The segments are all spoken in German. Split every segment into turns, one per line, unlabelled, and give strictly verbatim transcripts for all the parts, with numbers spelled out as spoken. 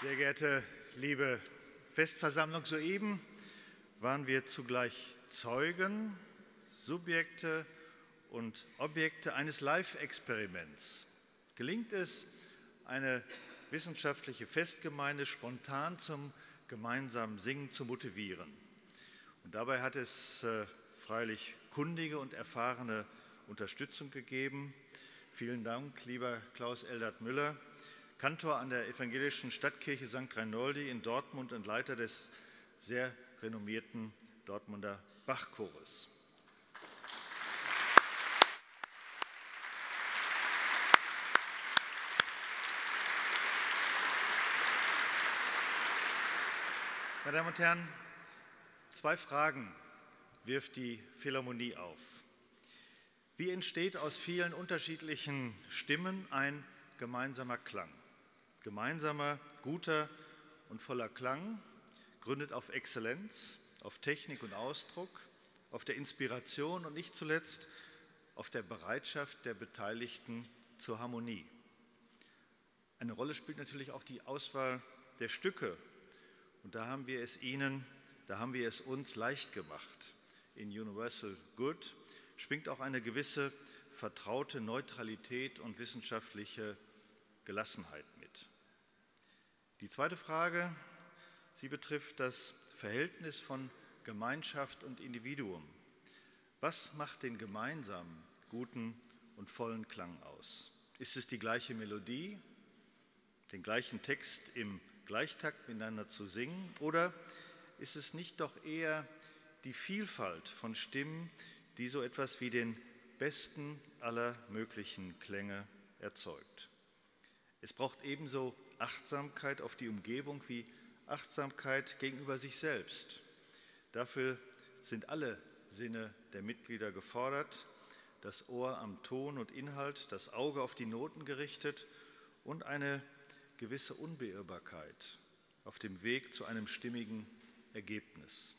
Sehr geehrte liebe Festversammlung, soeben waren wir zugleich Zeugen, Subjekte und Objekte eines Live-Experiments. Gelingt es, eine wissenschaftliche Festgemeinde spontan zum gemeinsamen Singen zu motivieren? Und dabei hat es äh, freilich kundige und erfahrene Unterstützung gegeben. Vielen Dank, lieber Klaus Eldert Müller, Kantor an der Evangelischen Stadtkirche Sankt Reinoldi in Dortmund und Leiter des sehr renommierten Dortmunder Bachchores. Meine Damen und Herren, zwei Fragen wirft die Philharmonie auf. Wie entsteht aus vielen unterschiedlichen Stimmen ein gemeinsamer Klang? Gemeinsamer, guter und voller Klang gründet auf Exzellenz, auf Technik und Ausdruck, auf der Inspiration und nicht zuletzt auf der Bereitschaft der Beteiligten zur Harmonie. Eine Rolle spielt natürlich auch die Auswahl der Stücke. Und da haben wir es Ihnen, da haben wir es uns leicht gemacht. In Universal Good schwingt auch eine gewisse vertraute Neutralität und wissenschaftliche Gelassenheit mit. Die zweite Frage, sie betrifft das Verhältnis von Gemeinschaft und Individuum. Was macht den gemeinsamen, guten und vollen Klang aus? Ist es die gleiche Melodie, den gleichen Text im Gleichtakt miteinander zu singen, oder ist es nicht doch eher die Vielfalt von Stimmen, die so etwas wie den besten aller möglichen Klänge erzeugt? Es braucht ebenso Achtsamkeit auf die Umgebung wie Achtsamkeit gegenüber sich selbst. Dafür sind alle Sinne der Mitglieder gefordert, das Ohr am Ton und Inhalt, das Auge auf die Noten gerichtet und eine gewisse Unbeirrbarkeit auf dem Weg zu einem stimmigen Ergebnis.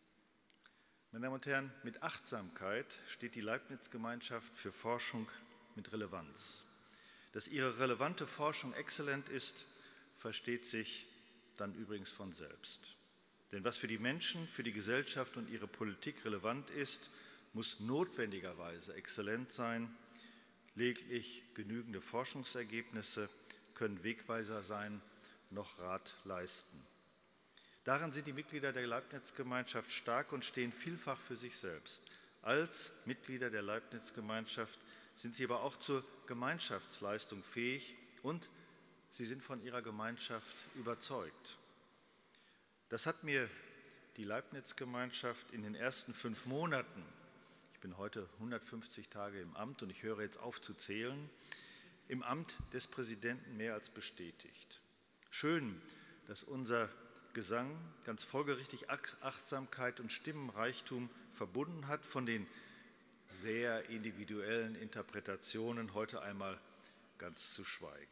Meine Damen und Herren, mit Achtsamkeit steht die Leibniz-Gemeinschaft für Forschung mit Relevanz. Dass ihre relevante Forschung exzellent ist, versteht sich dann übrigens von selbst. Denn was für die Menschen, für die Gesellschaft und ihre Politik relevant ist, muss notwendigerweise exzellent sein. Lediglich genügende Forschungsergebnisse können Wegweiser sein, noch Rat leisten. Darin sind die Mitglieder der Leibniz-Gemeinschaft stark und stehen vielfach für sich selbst. Als Mitglieder der Leibniz-Gemeinschaft sind sie aber auch zur Gemeinschaftsleistung fähig und sie sind von ihrer Gemeinschaft überzeugt. Das hat mir die Leibniz-Gemeinschaft in den ersten fünf Monaten, ich bin heute hundertfünfzig Tage im Amt und ich höre jetzt auf zu zählen, im Amt des Präsidenten mehr als bestätigt. Schön, dass unser Gesang ganz folgerichtig Achtsamkeit und Stimmenreichtum verbunden hat, von den sehr individuellen Interpretationen heute einmal ganz zu schweigen.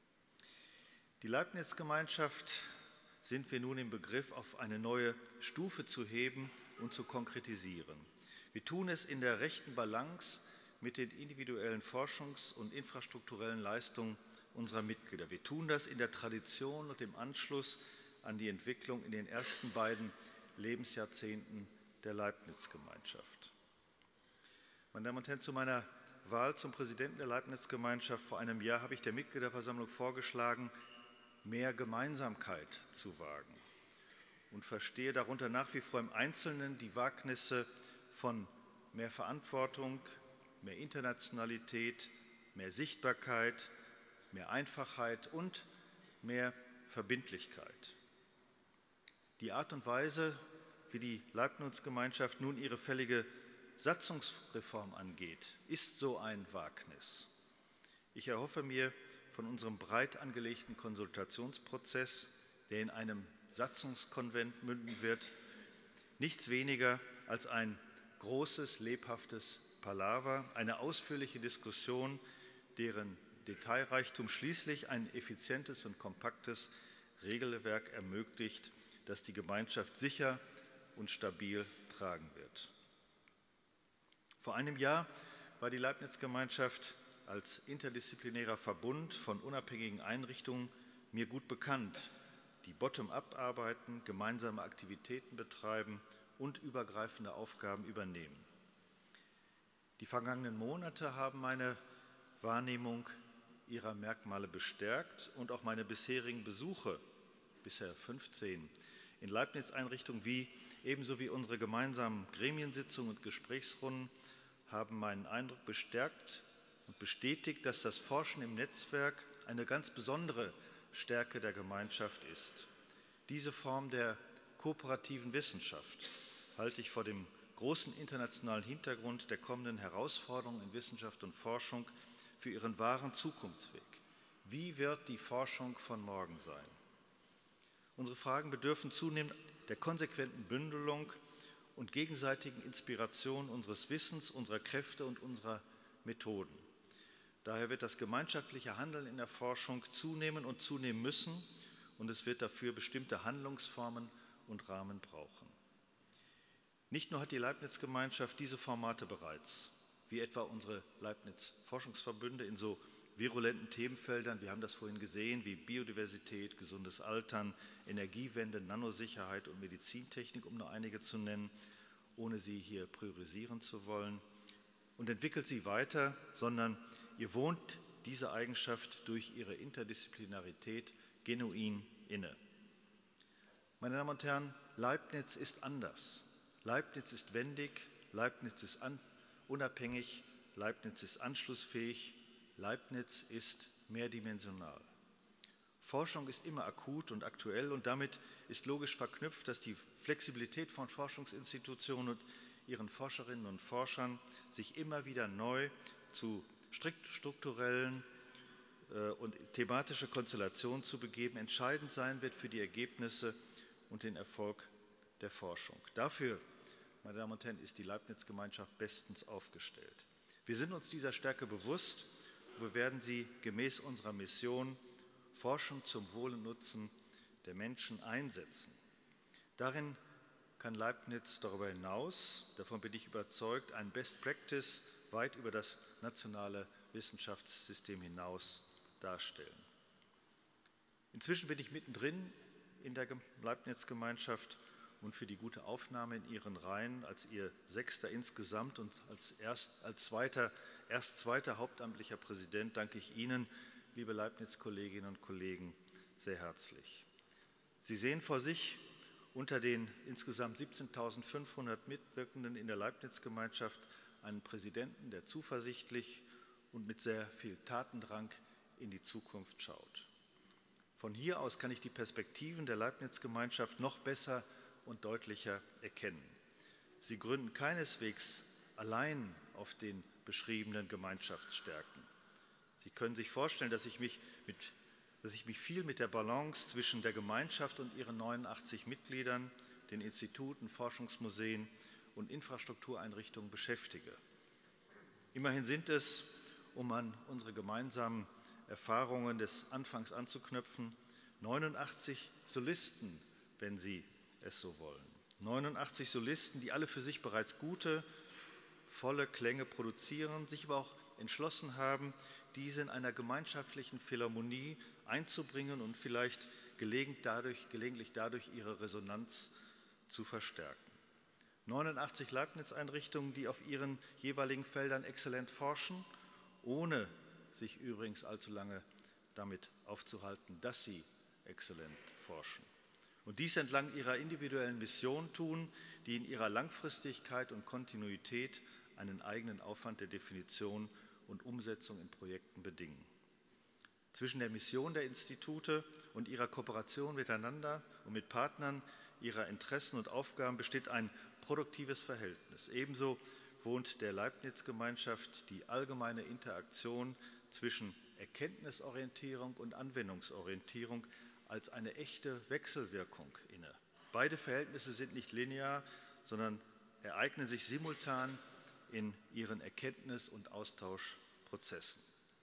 Die Leibniz-Gemeinschaft sind wir nun im Begriff, auf eine neue Stufe zu heben und zu konkretisieren. Wir tun es in der rechten Balance mit den individuellen Forschungs- und infrastrukturellen Leistungen unserer Mitglieder. Wir tun das in der Tradition und im Anschluss an die Entwicklung in den ersten beiden Lebensjahrzehnten der Leibniz-Gemeinschaft. Meine Damen und Herren, zu meiner Wahl zum Präsidenten der Leibniz-Gemeinschaft vor einem Jahr habe ich der Mitgliederversammlung vorgeschlagen, mehr Gemeinsamkeit zu wagen und verstehe darunter nach wie vor im Einzelnen die Wagnisse von mehr Verantwortung, mehr Internationalität, mehr Sichtbarkeit, mehr Einfachheit und mehr Verbindlichkeit. Die Art und Weise, wie die Leibniz-Gemeinschaft nun ihre fällige Satzungsreform angeht, ist so ein Wagnis. Ich erhoffe mir von unserem breit angelegten Konsultationsprozess, der in einem Satzungskonvent münden wird, nichts weniger als ein großes, lebhaftes Palaver, eine ausführliche Diskussion, deren Detailreichtum schließlich ein effizientes und kompaktes Regelwerk ermöglicht, das die Gemeinschaft sicher und stabil tragen wird. Vor einem Jahr war die Leibniz-Gemeinschaft als interdisziplinärer Verbund von unabhängigen Einrichtungen mir gut bekannt die bottom-up arbeiten, gemeinsame Aktivitäten betreiben und übergreifende Aufgaben übernehmen. Die vergangenen Monate haben meine Wahrnehmung ihrer Merkmale bestärkt und auch meine bisherigen Besuche, bisher fünfzehn, in Leibniz-Einrichtungen wie ebenso wie unsere gemeinsamen Gremiensitzungen und Gesprächsrunden haben meinen Eindruck bestärkt und bestätigt, dass das Forschen im Netzwerk eine ganz besondere Stärke der Gemeinschaft ist. Diese Form der kooperativen Wissenschaft halte ich vor dem großen internationalen Hintergrund der kommenden Herausforderungen in Wissenschaft und Forschung für ihren wahren Zukunftsweg. Wie wird die Forschung von morgen sein? Unsere Fragen bedürfen zunehmend der konsequenten Bündelung und gegenseitigen Inspiration unseres Wissens, unserer Kräfte und unserer Methoden. Daher wird das gemeinschaftliche Handeln in der Forschung zunehmen und zunehmen müssen, und es wird dafür bestimmte Handlungsformen und Rahmen brauchen. Nicht nur hat die Leibniz-Gemeinschaft diese Formate bereits, wie etwa unsere Leibniz-Forschungsverbünde in so virulenten Themenfeldern, wir haben das vorhin gesehen, wie Biodiversität, gesundes Altern, Energiewende, Nanosicherheit und Medizintechnik, um nur einige zu nennen, ohne sie hier priorisieren zu wollen, und entwickelt sie weiter, sondern ihr wohnt diese Eigenschaft durch ihre Interdisziplinarität genuin inne. Meine Damen und Herren, Leibniz ist anders. Leibniz ist wendig, Leibniz ist an, unabhängig, Leibniz ist anschlussfähig, Leibniz ist mehrdimensional. Forschung ist immer akut und aktuell und damit ist logisch verknüpft, dass die Flexibilität von Forschungsinstitutionen und ihren Forscherinnen und Forschern sich immer wieder neu zu strikt strukturellen äh, und thematische Konstellationen zu begeben, entscheidend sein wird für die Ergebnisse und den Erfolg der Forschung. Dafür, meine Damen und Herren, ist die Leibniz-Gemeinschaft bestens aufgestellt. Wir sind uns dieser Stärke bewusst. Wir werden sie gemäß unserer Mission Forschung zum Wohl und Nutzen der Menschen einsetzen. Darin kann Leibniz darüber hinaus, davon bin ich überzeugt, ein Best Practice weit über das nationale Wissenschaftssystem hinaus darstellen. Inzwischen bin ich mittendrin in der Leibniz-Gemeinschaft und für die gute Aufnahme in ihren Reihen als ihr Sechster insgesamt und als, erst, als zweiter, erst zweiter hauptamtlicher Präsident danke ich Ihnen, liebe Leibniz-Kolleginnen und Kollegen, sehr herzlich. Sie sehen vor sich unter den insgesamt siebzehntausendfünfhundert Mitwirkenden in der Leibniz-Gemeinschaft einen Präsidenten, der zuversichtlich und mit sehr viel Tatendrang in die Zukunft schaut. Von hier aus kann ich die Perspektiven der Leibniz-Gemeinschaft noch besser und deutlicher erkennen. Sie gründen keineswegs allein auf den beschriebenen Gemeinschaftsstärken. Sie können sich vorstellen, dass ich mich, mit, dass ich mich viel mit der Balance zwischen der Gemeinschaft und ihren neunundachtzig Mitgliedern, den Instituten, Forschungsmuseen und Infrastruktureinrichtungen beschäftige. Immerhin sind es, um an unsere gemeinsamen Erfahrungen des Anfangs anzuknüpfen, neunundachtzig Solisten, wenn Sie es so wollen. neunundachtzig Solisten, die alle für sich bereits gute, volle Klänge produzieren, sich aber auch entschlossen haben, diese in einer gemeinschaftlichen Philharmonie einzubringen und vielleicht gelegentlich dadurch, gelegentlich dadurch ihre Resonanz zu verstärken. neunundachtzig Leibniz-Einrichtungen, die auf ihren jeweiligen Feldern exzellent forschen, ohne sich übrigens allzu lange damit aufzuhalten, dass sie exzellent forschen. Und dies entlang ihrer individuellen Mission tun, die in ihrer Langfristigkeit und Kontinuität einen eigenen Aufwand der Definition und Umsetzung in Projekten bedingen. Zwischen der Mission der Institute und ihrer Kooperation miteinander und mit Partnern ihrer Interessen und Aufgaben besteht ein produktives Verhältnis. Ebenso wohnt der Leibniz-Gemeinschaft die allgemeine Interaktion zwischen Erkenntnisorientierung und Anwendungsorientierung als eine echte Wechselwirkung inne. Beide Verhältnisse sind nicht linear, sondern ereignen sich simultan in ihren Erkenntnis- und Austauschprozessen.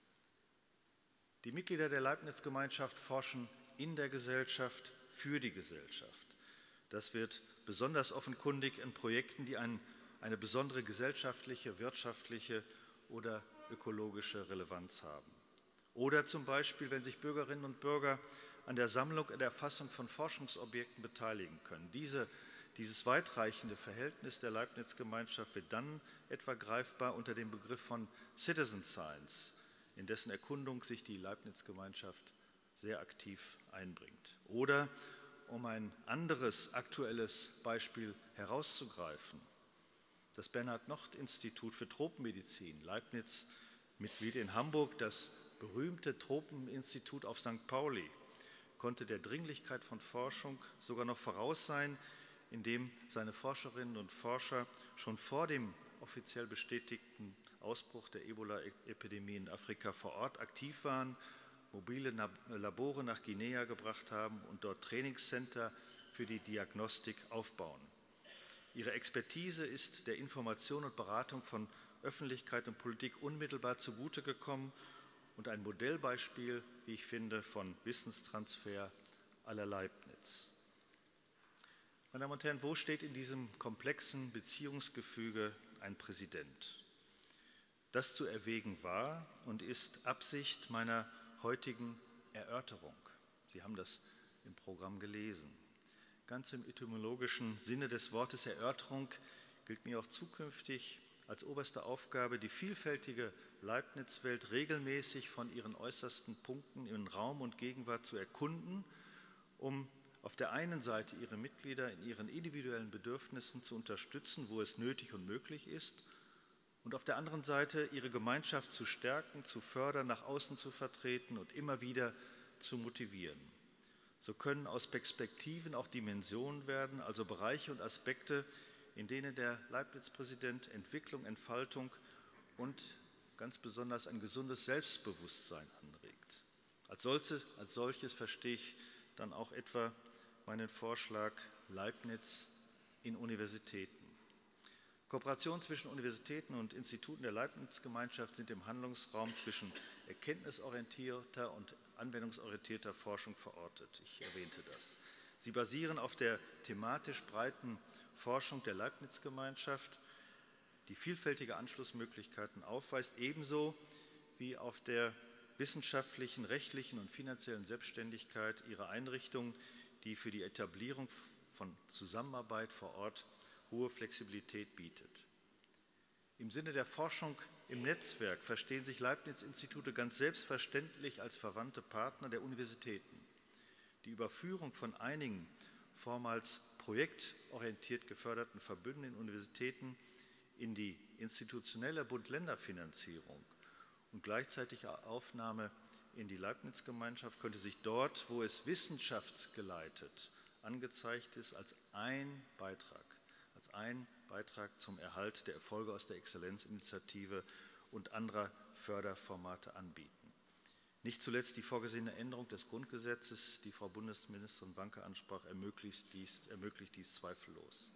Die Mitglieder der Leibniz-Gemeinschaft forschen in der Gesellschaft für die Gesellschaft. Das wird besonders offenkundig in Projekten, die ein, eine besondere gesellschaftliche, wirtschaftliche oder ökologische Relevanz haben. Oder zum Beispiel, wenn sich Bürgerinnen und Bürger an der Sammlung und der Erfassung von Forschungsobjekten beteiligen können. Diese, dieses weitreichende Verhältnis der Leibniz-Gemeinschaft wird dann etwa greifbar unter dem Begriff von Citizen Science, in dessen Erkundung sich die Leibniz-Gemeinschaft sehr aktiv einbringt. Oder, um ein anderes aktuelles Beispiel herauszugreifen, das Bernhard-Nocht-Institut für Tropenmedizin, Leibniz-Mitglied in Hamburg, das berühmte Tropeninstitut auf Sankt Pauli, konnte der Dringlichkeit von Forschung sogar noch voraus sein, indem seine Forscherinnen und Forscher schon vor dem offiziell bestätigten Ausbruch der Ebola-Epidemie in Afrika vor Ort aktiv waren, mobile Labore nach Guinea gebracht haben und dort Trainingscenter für die Diagnostik aufbauen. Ihre Expertise ist der Information und Beratung von Öffentlichkeit und Politik unmittelbar zugute gekommen und ein Modellbeispiel, wie ich finde, von Wissenstransfer à la Leibniz. Meine Damen und Herren, wo steht in diesem komplexen Beziehungsgefüge ein Präsident? Das zu erwägen war und ist Absicht meiner heutigen Erörterung. Sie haben das im Programm gelesen. Ganz im etymologischen Sinne des Wortes Erörterung gilt mir auch zukünftig als oberste Aufgabe, die vielfältige Leibniz-Welt regelmäßig von ihren äußersten Punkten in Raum und Gegenwart zu erkunden, um auf der einen Seite ihre Mitglieder in ihren individuellen Bedürfnissen zu unterstützen, wo es nötig und möglich ist, und auf der anderen Seite ihre Gemeinschaft zu stärken, zu fördern, nach außen zu vertreten und immer wieder zu motivieren. So können aus Perspektiven auch Dimensionen werden, also Bereiche und Aspekte, in denen der Leibniz-Präsident Entwicklung, Entfaltung und ganz besonders ein gesundes Selbstbewusstsein anregt. Als solches, als solches verstehe ich dann auch etwa meinen Vorschlag Leibniz in Universitäten. Kooperation zwischen Universitäten und Instituten der Leibniz-Gemeinschaft sind im Handlungsraum zwischen erkenntnisorientierter und anwendungsorientierter Forschung verortet. Ich erwähnte das. Sie basieren auf der thematisch breiten Forschung der Leibniz-Gemeinschaft, die vielfältige Anschlussmöglichkeiten aufweist, ebenso wie auf der wissenschaftlichen, rechtlichen und finanziellen Selbstständigkeit ihrer Einrichtungen, die für die Etablierung von Zusammenarbeit vor Ort hohe Flexibilität bietet. Im Sinne der Forschung im Netzwerk verstehen sich Leibniz-Institute ganz selbstverständlich als verwandte Partner der Universitäten. Die Überführung von einigen vormals projektorientiert geförderten Verbünden in Universitäten in die institutionelle Bund-Länder-Finanzierung und gleichzeitig Aufnahme in die Leibniz-Gemeinschaft könnte sich dort, wo es wissenschaftsgeleitet angezeigt ist, als ein Beitrag, als ein Beitrag zum Erhalt der Erfolge aus der Exzellenzinitiative und anderer Förderformate anbieten. Nicht zuletzt die vorgesehene Änderung des Grundgesetzes, die Frau Bundesministerin Wanke ansprach, ermöglicht dies, ermöglicht dies zweifellos.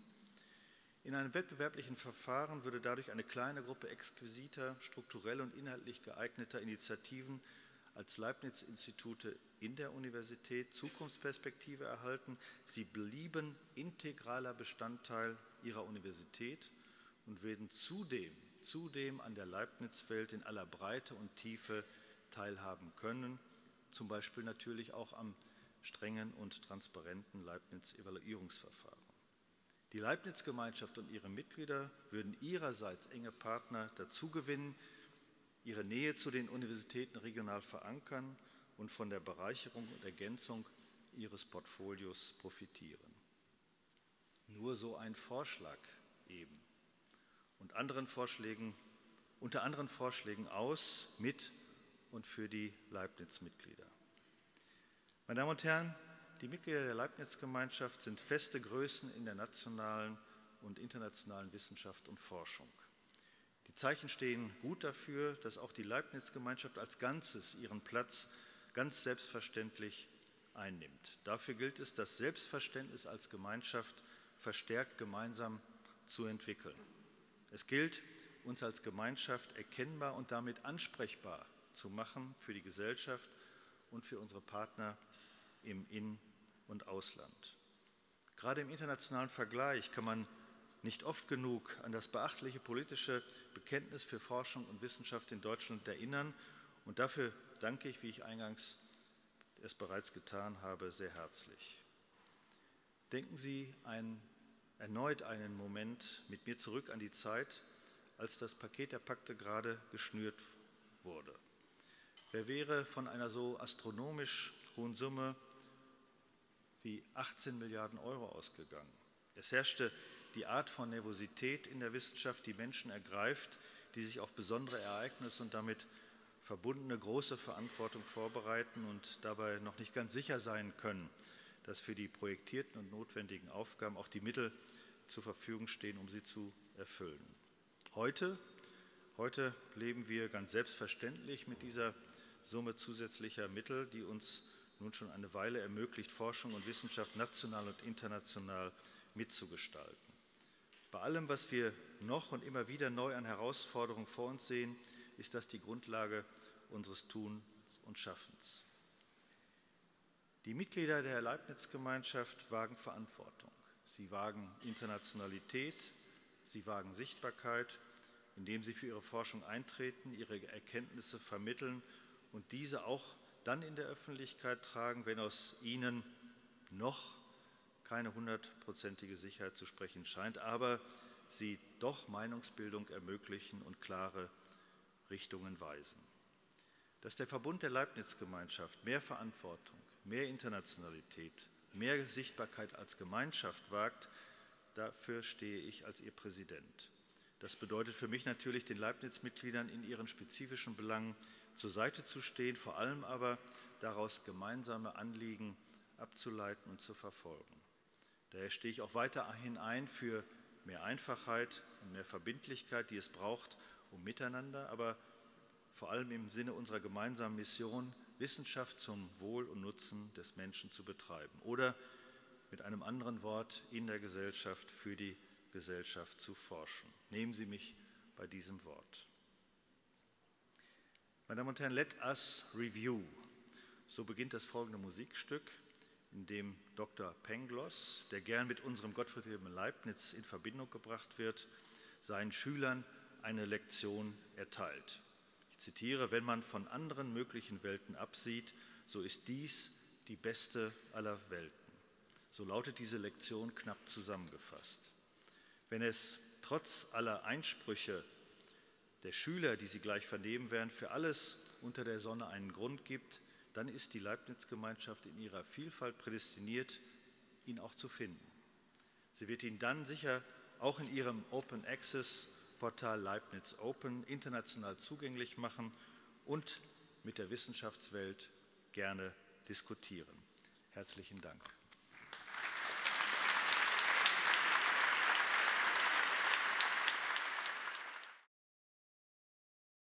In einem wettbewerblichen Verfahren würde dadurch eine kleine Gruppe exquisiter, strukturell und inhaltlich geeigneter Initiativen als Leibniz-Institute in der Universität Zukunftsperspektive erhalten. Sie blieben integraler Bestandteil ihrer Universität und werden zudem, zudem an der Leibniz-Welt in aller Breite und Tiefe teilhaben können, zum Beispiel natürlich auch am strengen und transparenten Leibniz-Evaluierungsverfahren. Die Leibniz-Gemeinschaft und ihre Mitglieder würden ihrerseits enge Partner dazugewinnen, ihre Nähe zu den Universitäten regional verankern und von der Bereicherung und Ergänzung ihres Portfolios profitieren. Nur so ein Vorschlag eben und anderen Vorschlägen, unter anderen Vorschlägen aus, mit und für die Leibniz-Mitglieder. Meine Damen und Herren, die Mitglieder der Leibniz-Gemeinschaft sind feste Größen in der nationalen und internationalen Wissenschaft und Forschung. Die Zeichen stehen gut dafür, dass auch die Leibniz-Gemeinschaft als Ganzes ihren Platz ganz selbstverständlich einnimmt. Dafür gilt es, das Selbstverständnis als Gemeinschaft verstärkt gemeinsam zu entwickeln. Es gilt, uns als Gemeinschaft erkennbar und damit ansprechbar zu machen für die Gesellschaft und für unsere Partner im In- und Ausland. Gerade im internationalen Vergleich kann man nicht oft genug an das beachtliche politische Bekenntnis für Forschung und Wissenschaft in Deutschland erinnern. Und dafür danke ich, wie ich eingangs es bereits getan habe, sehr herzlich. Denken Sie einen, erneut einen Moment mit mir zurück an die Zeit, als das Paket der Pakte gerade geschnürt wurde. Wer wäre von einer so astronomisch hohen Summe wie achtzehn Milliarden Euro ausgegangen? Es herrschte die Art von Nervosität in der Wissenschaft, die Menschen ergreift, die sich auf besondere Ereignisse und damit verbundene große Verantwortung vorbereiten und dabei noch nicht ganz sicher sein können, dass für die projektierten und notwendigen Aufgaben auch die Mittel zur Verfügung stehen, um sie zu erfüllen. Heute, heute leben wir ganz selbstverständlich mit dieser Summe zusätzlicher Mittel, die uns nun schon eine Weile ermöglicht, Forschung und Wissenschaft national und international mitzugestalten. Bei allem, was wir noch und immer wieder neu an Herausforderungen vor uns sehen, ist das die Grundlage unseres Tuns und Schaffens. Die Mitglieder der Leibniz-Gemeinschaft wagen Verantwortung. Sie wagen Internationalität, sie wagen Sichtbarkeit, indem sie für ihre Forschung eintreten, ihre Erkenntnisse vermitteln und diese auch dann in der Öffentlichkeit tragen, wenn aus ihnen noch keine hundertprozentige Sicherheit zu sprechen scheint, aber sie doch Meinungsbildung ermöglichen und klare Richtungen weisen. Dass der Verbund der Leibniz-Gemeinschaft mehr Verantwortung, mehr Internationalität, mehr Sichtbarkeit als Gemeinschaft wagt, dafür stehe ich als ihr Präsident. Das bedeutet für mich natürlich, den Leibniz-Mitgliedern in ihren spezifischen Belangen zur Seite zu stehen, vor allem aber daraus gemeinsame Anliegen abzuleiten und zu verfolgen. Daher stehe ich auch weiterhin ein für mehr Einfachheit und mehr Verbindlichkeit, die es braucht, um miteinander, aber vor allem im Sinne unserer gemeinsamen Mission, Wissenschaft zum Wohl und Nutzen des Menschen zu betreiben. Oder mit einem anderen Wort, in der Gesellschaft, für die Gesellschaft zu forschen. Nehmen Sie mich bei diesem Wort. Meine Damen und Herren, let us review. So beginnt das folgende Musikstück, in dem Doktor Pangloss, der gern mit unserem Gottfried Wilhelm Leibniz in Verbindung gebracht wird, seinen Schülern eine Lektion erteilt. Ich zitiere: Wenn man von anderen möglichen Welten absieht, so ist dies die beste aller Welten. So lautet diese Lektion knapp zusammengefasst. Wenn es trotz aller Einsprüche der Schüler, die Sie gleich vernehmen werden, für alles unter der Sonne einen Grund gibt, dann ist die Leibniz-Gemeinschaft in ihrer Vielfalt prädestiniert, ihn auch zu finden. Sie wird ihn dann sicher auch in ihrem Open Access Portal Leibniz Open international zugänglich machen und mit der Wissenschaftswelt gerne diskutieren. Herzlichen Dank.